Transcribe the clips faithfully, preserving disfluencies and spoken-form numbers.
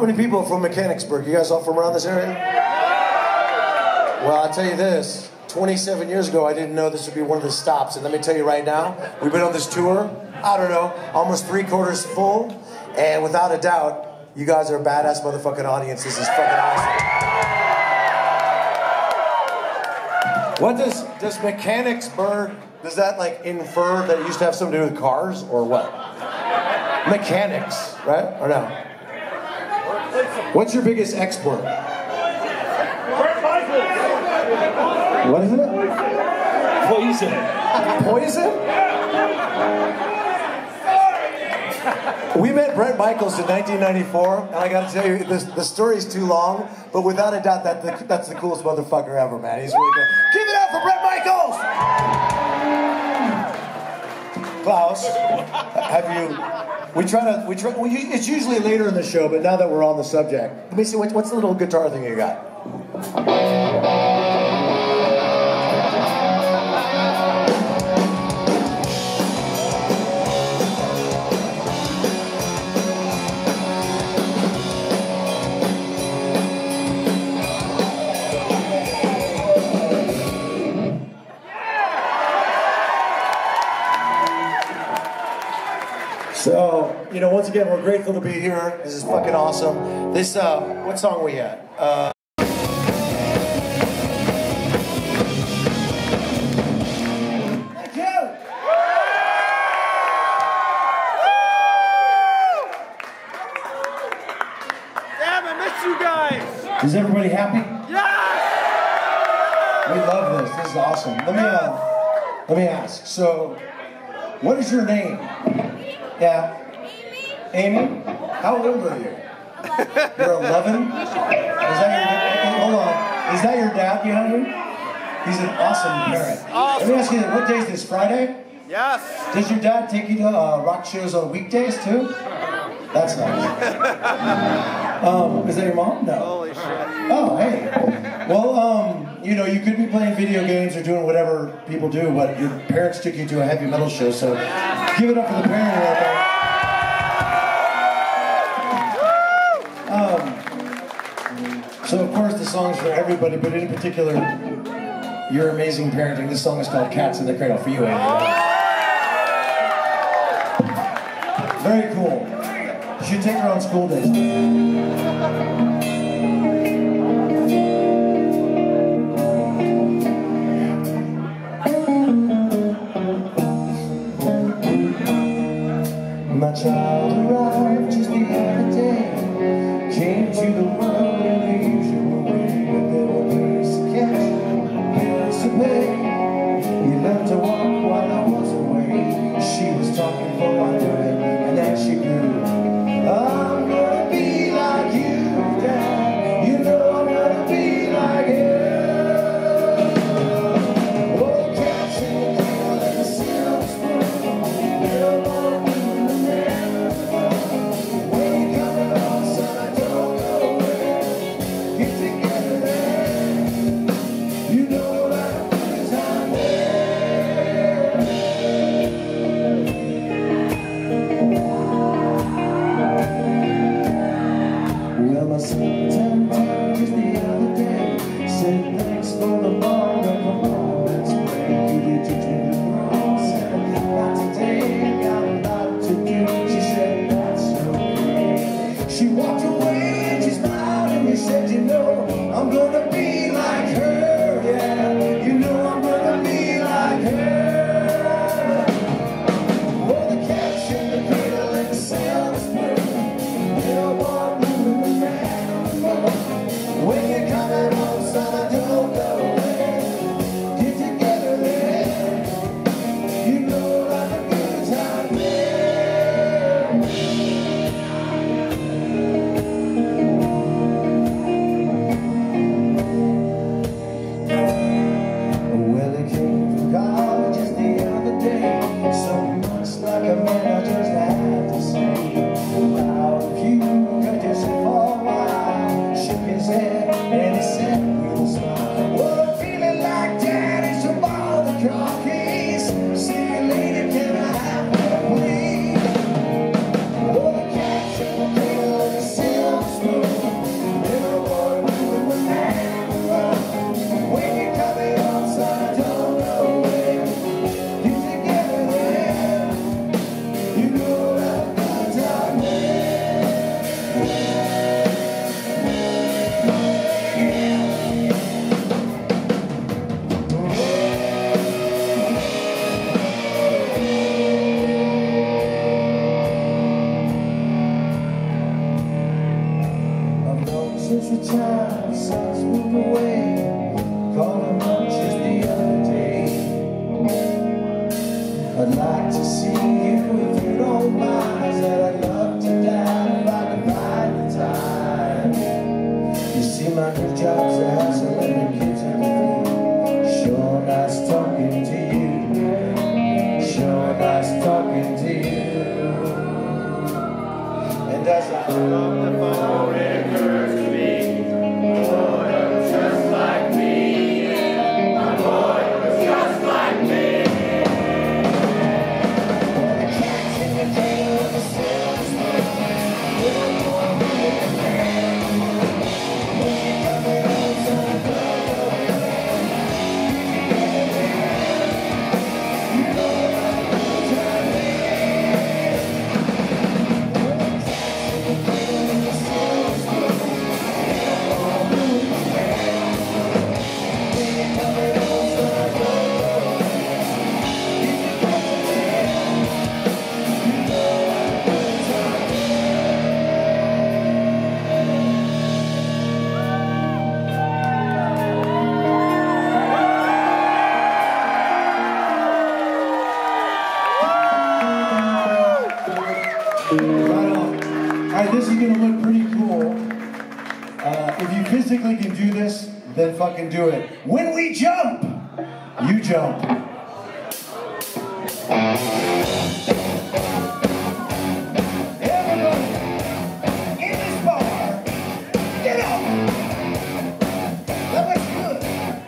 many people are from Mechanicsburg? You guys all from around this area? Well, I'll tell you this. twenty-seven years ago, I didn't know this would be one of the stops. And let me tell you right now, we've been on this tour, I don't know, almost three quarters full. And without a doubt, you guys are a badass motherfucking audience. This is fucking awesome. What does, does Mechanicsburg, does that like infer that it used to have something to do with cars or what? Mechanics, right? Or no? What's your biggest export? What is it? Poison. Poison? We met Brent Michaels in nineteen ninety-four, and I gotta tell you, this, the story's too long, but without a doubt, that the, that's the coolest motherfucker ever, man. He's really good. Give it up for Brent Michaels! Klaus, have you, we try to, we try, well, you, it's usually later in the show, but now that we're on the subject, let me see, what, what's the little guitar thing you got? So, you know, once again, we're grateful to be here. This is fucking awesome. This, uh, what song are we at? Uh, Thank you! Damn, I miss you guys! Is everybody happy? Yes! We love this. This is awesome. Let me, uh, let me ask. So, what is your name? Yeah. Amy? Amy? How old are you? You're eleven? Is that your dad? Hold on. Is that your dad behind you? He's an awesome parent. Awesome. Let me ask you, what day is this, Friday? Yes. Does your dad take you to uh, rock shows on weekdays too? That's nice. Um, is that your mom? No. Holy shit. Oh, hey. Well, um, you know, you could be playing video games or doing whatever people do, but your parents took you to a heavy metal show, so give it up for the parent right there. Um, so, of course, the song's for everybody, but in particular, your amazing parenting. This song is called Cats in the Cradle for you, Amy. Very cool. You should take her on school days. My child arrived just the other day, came to the world in the usual way, but there were bills to catch, bills to pay. He learned to walk while I was away. She was talking for my doing, and then she grew. I'm gonna be like you, Dad. You know I'm gonna be like you. Oh, cats in the cradle and a silver spoon. Little more blue than ever before. When you come along, son, I don't know where. like to see you if you don't mind. I said I'd love to die if I could find the time. You see my new job's a hassle and the kids and the food. Sure nice talking to you. Sure nice talking to you. And as I hung up the phone, it occurs to me, boy, it was just like me. My boy was just like me. The cat's in the cradle of the silver spoon. Little boy, little man. When you come in on some good, you know what I'm trying to this is gonna look pretty cool. Uh, if you physically can do this, then fucking do it. When we jump, you jump. Everybody in this bar, get up. That looks good.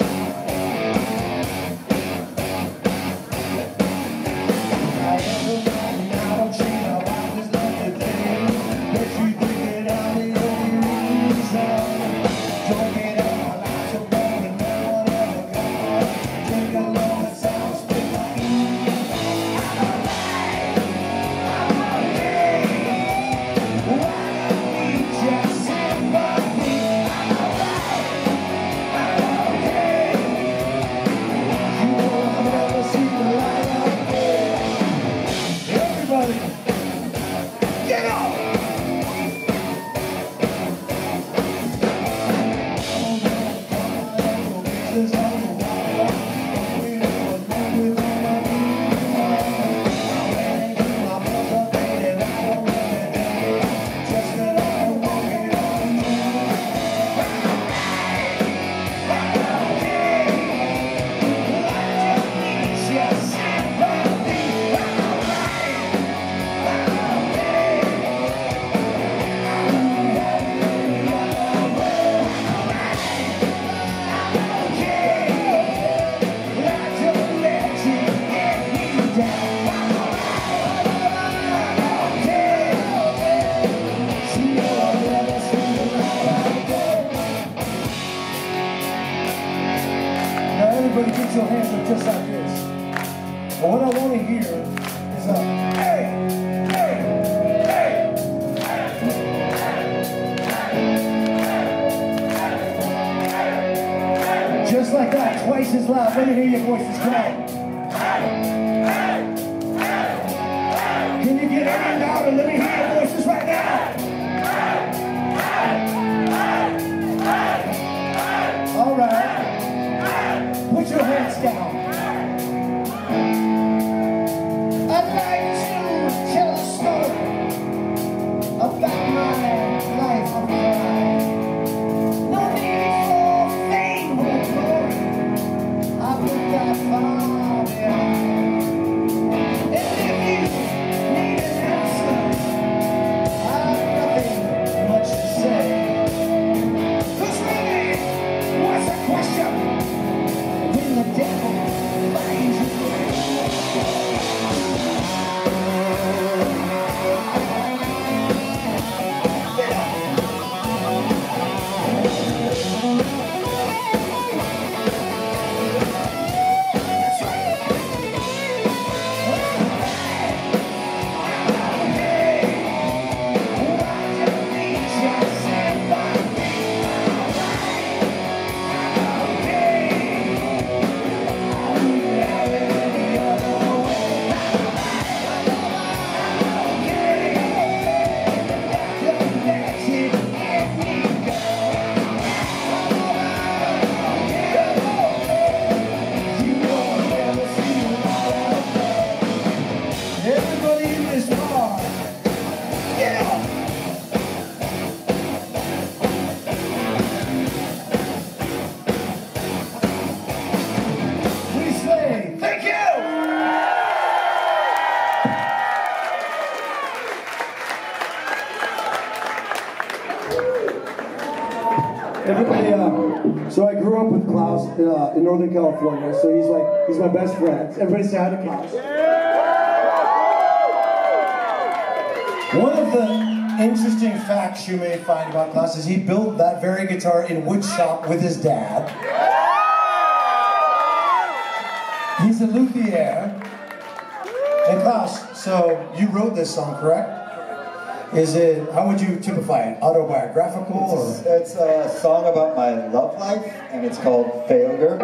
I ever mind now, don't see how I was like a day. But you think that I'm the only reason. Don't get out my life so bad and no one ever gone. Take a look at some spit my ear. I'm alright, I'm okay. Why don't we just sympathy? I'm alright, I'm okay. You know I've never seen the light out there. Everybody, get up! Everybody get your hands up just like this. But what I want to hear is a hey, hey, hey. Just like that, twice as loud. Let me hear your voices come on. Can you get any louder? Let me hear your voices right now. All right. Put your hands down. I'd like to tell a story about my life of crime. No need for fame or glory. I put that far behind. Everybody, uh, so I grew up with Klaus uh, in Northern California, so he's like, he's my best friend. Everybody say hi to Klaus. One of the interesting facts you may find about Klaus is he built that very guitar in wood shop with his dad. He's a luthier. And Klaus, so you wrote this song, correct? Is it, how would you typify it? Autobiographical? It's, or? it's a song about my love life, and it's called Failure.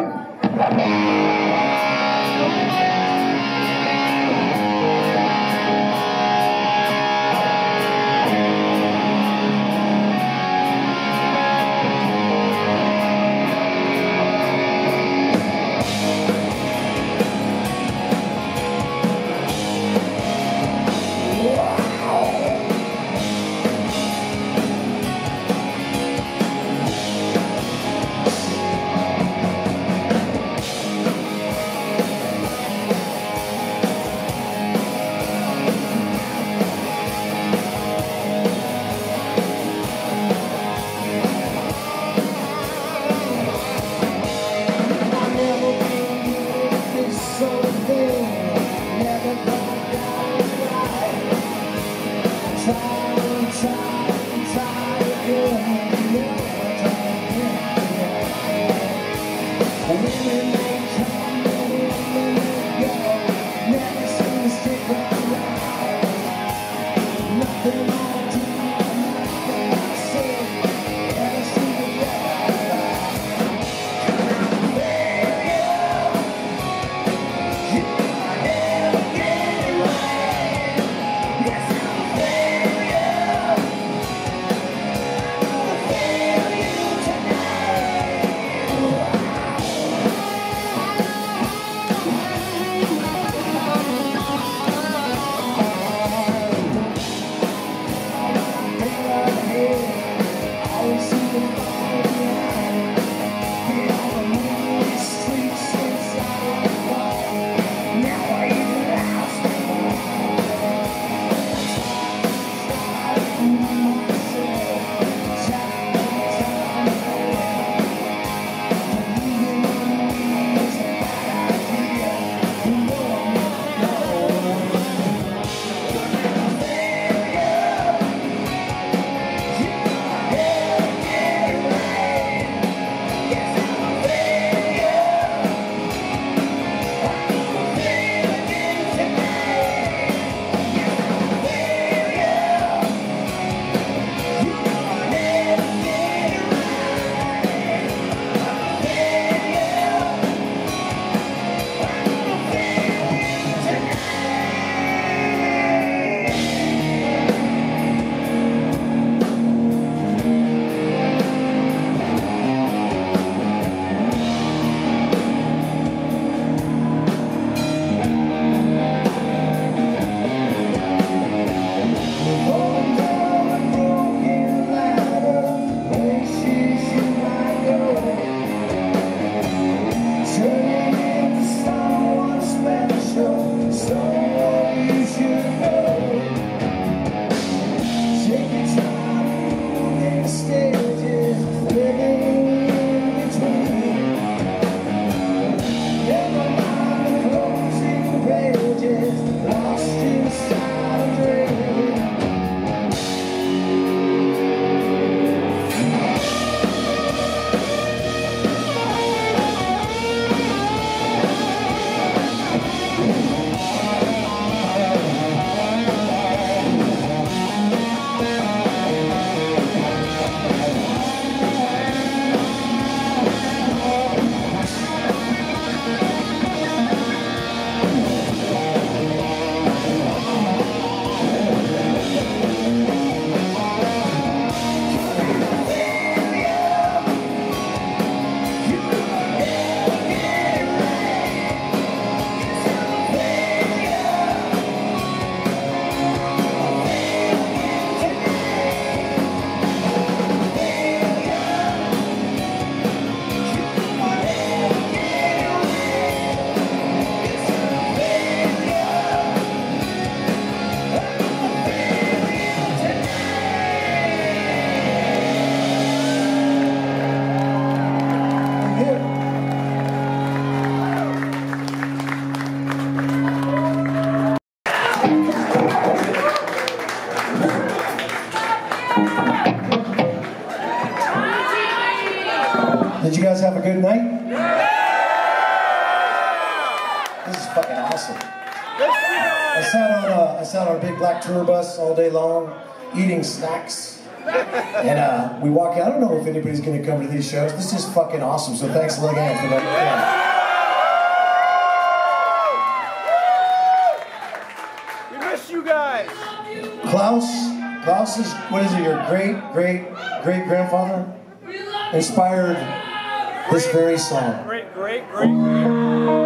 a good night? Yeah! This is fucking awesome. I sat on a, I sat on a big black tour bus all day long, eating snacks. And uh, we walk out. I don't know if anybody's going to come to these shows. This is fucking awesome. So thanks again for that. We miss you guys. Klaus, Klaus is, what is it, your great, great, great grandfather inspired this very song. Great, great, great, great.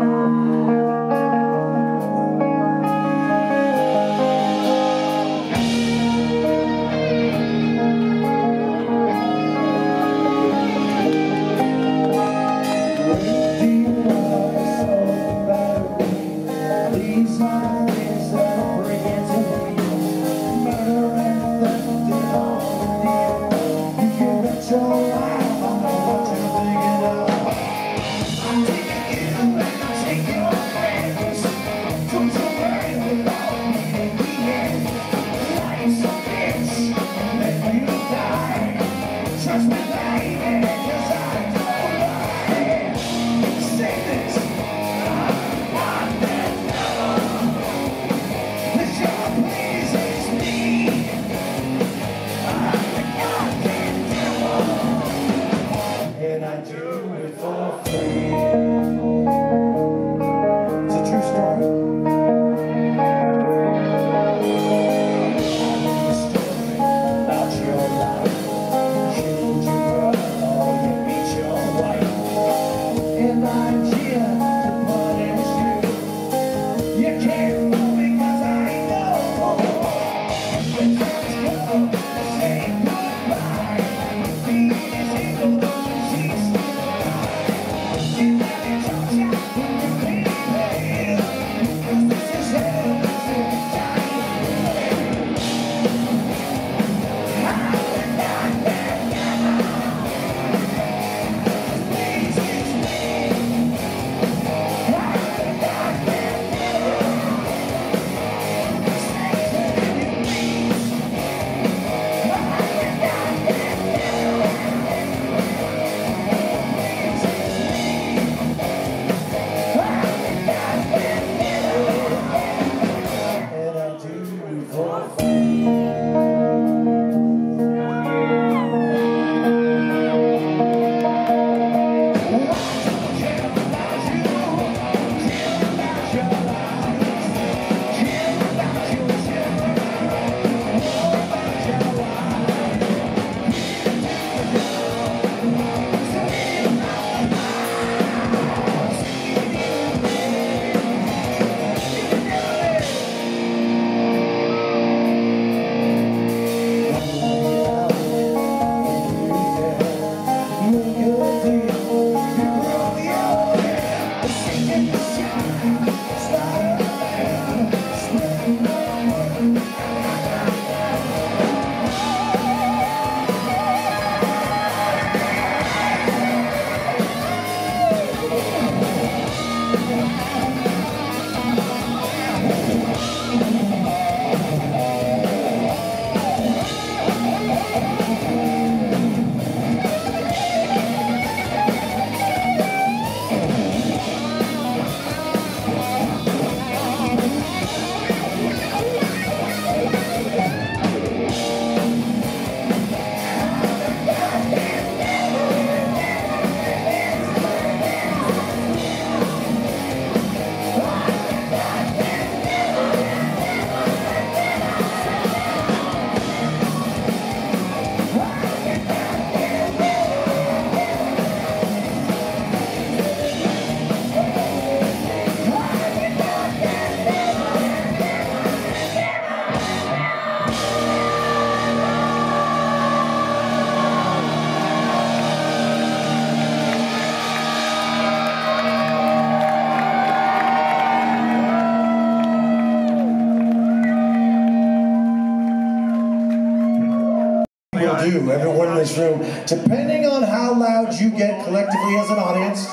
Do, everyone in this room, depending on how loud you get collectively as an audience,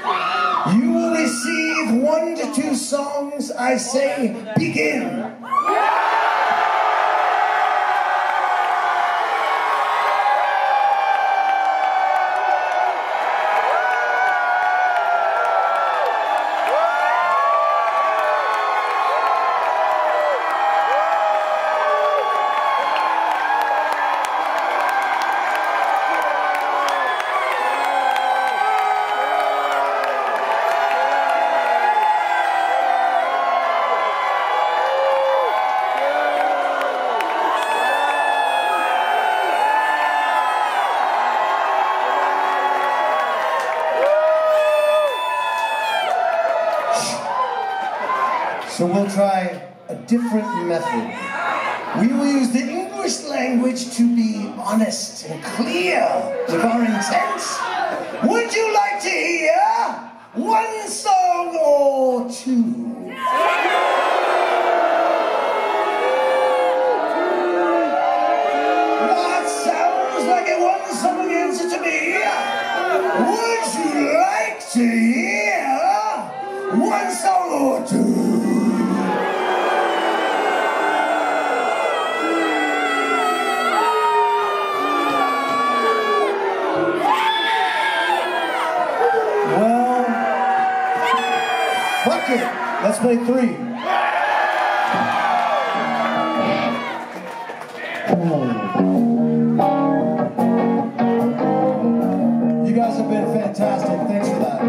you will receive one to two songs. I say, begin. So we'll try a different method. We will use the English language to be honest and clear with our intent. Would you like to hear one song or two? That sounds like a one-song answer to me. Would you like to hear one song or two? Fuck it. Let's play three. You guys have been fantastic. Thanks for that.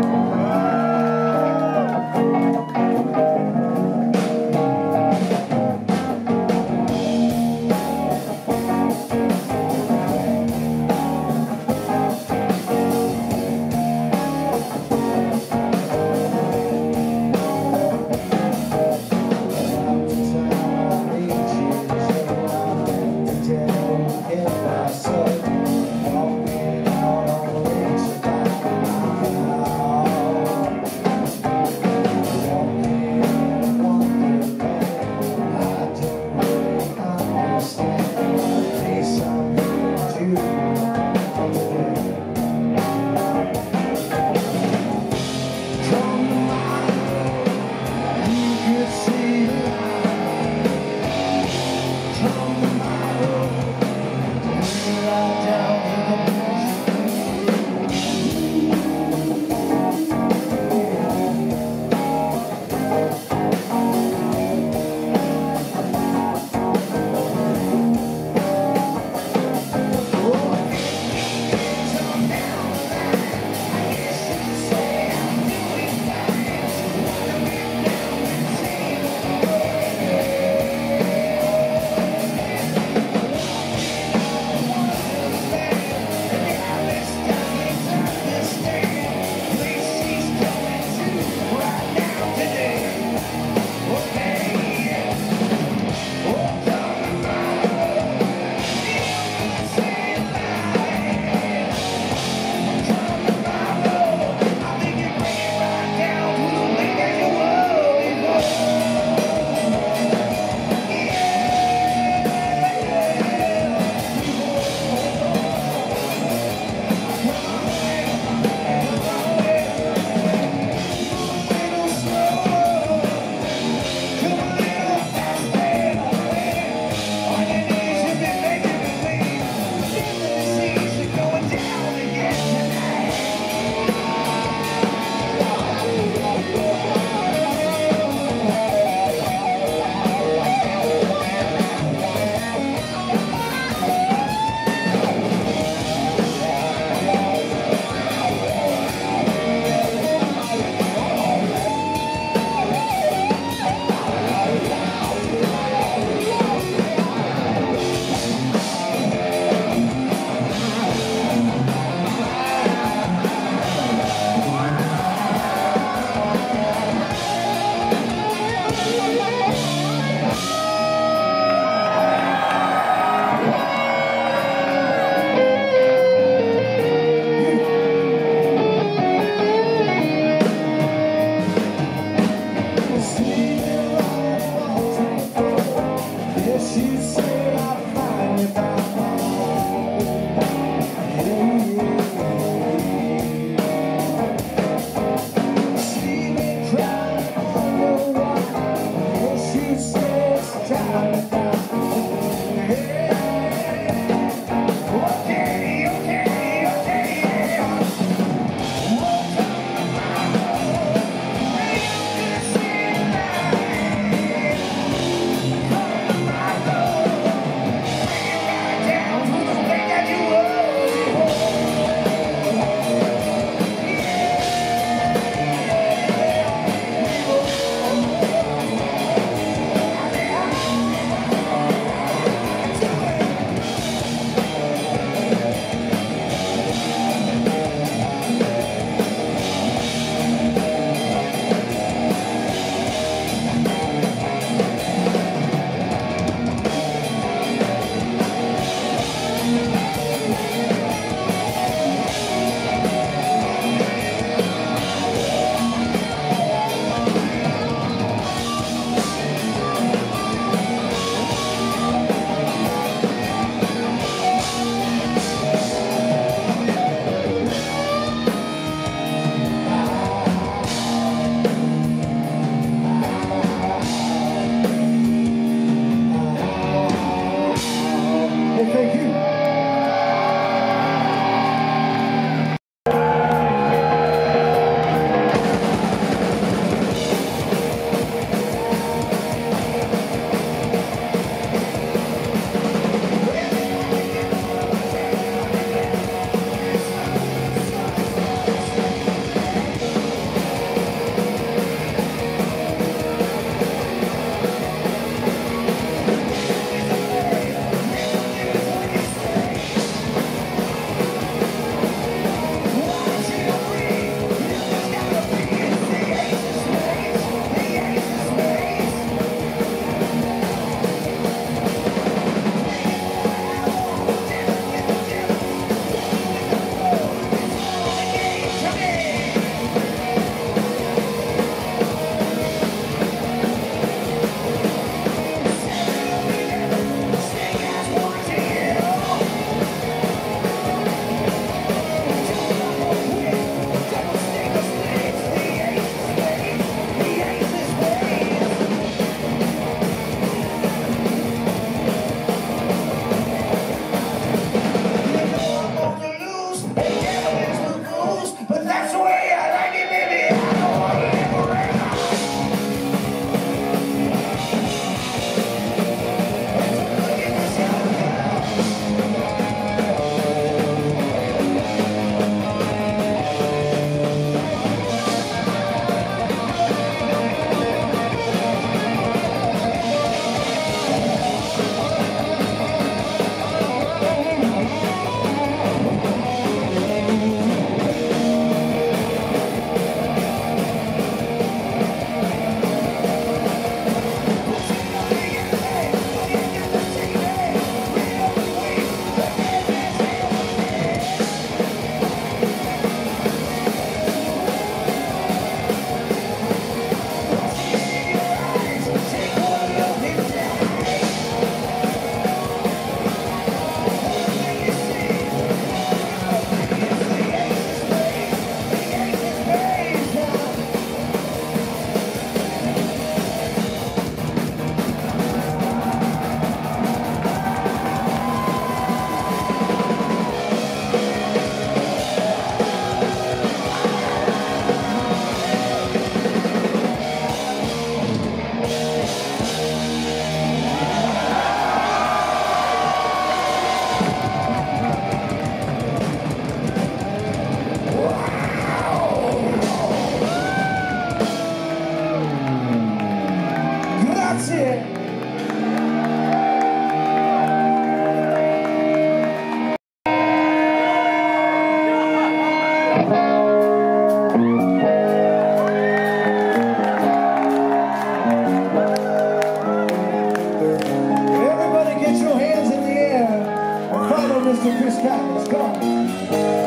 Mister Chris Cradle, come on.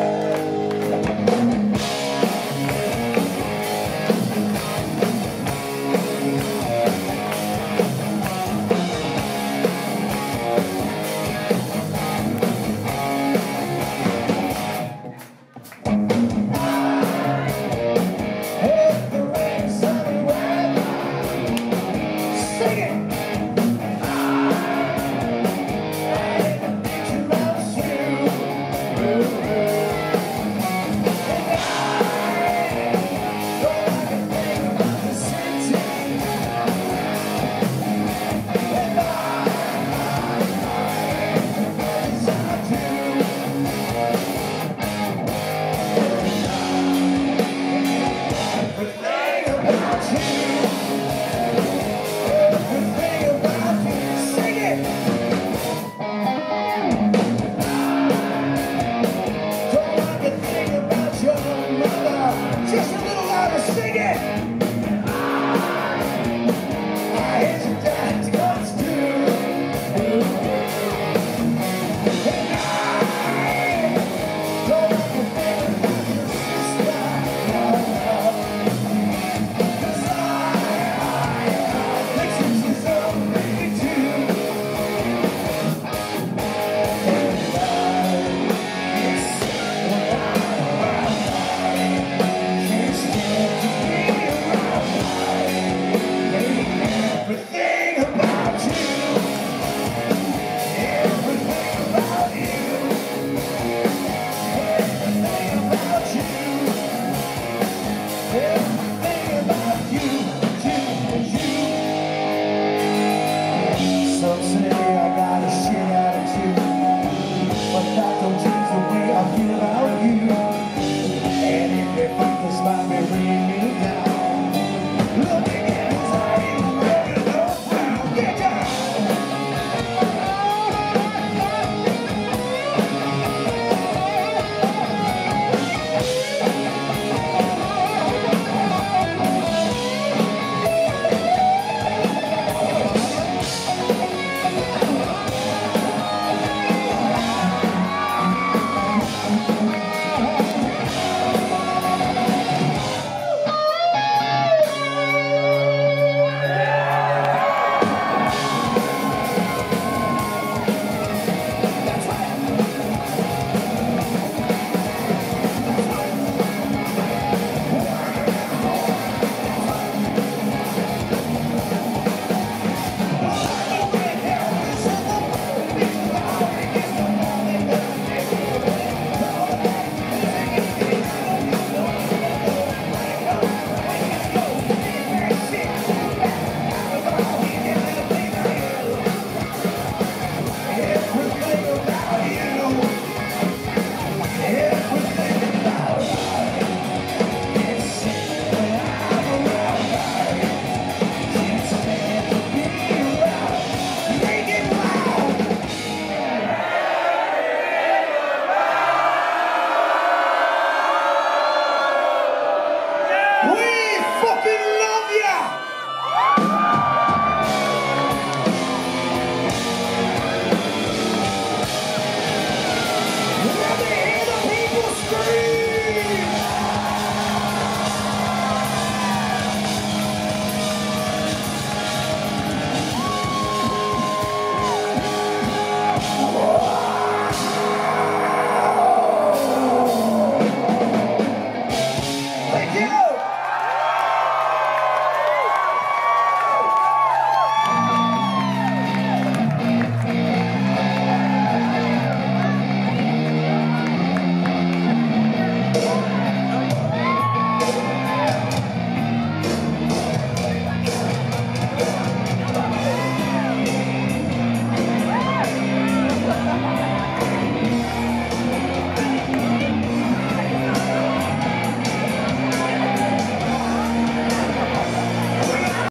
Might be bringing